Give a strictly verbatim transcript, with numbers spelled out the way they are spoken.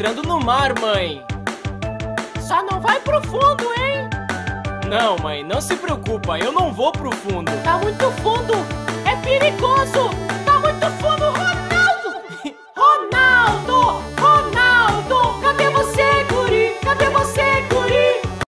entrando no mar, mãe. Só não vai pro fundo, hein? Não, mãe, não se preocupa, eu não vou pro fundo. Tá muito fundo! É perigoso!